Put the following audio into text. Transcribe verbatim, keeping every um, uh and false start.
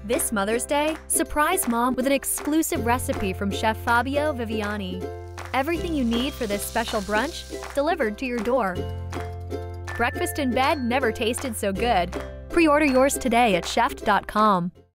This Mother's Day, surprise mom with an exclusive recipe from Chef Fabio Viviani. Everything you need for this special brunch, delivered to your door. Breakfast in bed never tasted so good. Pre-order yours today at chef dot com.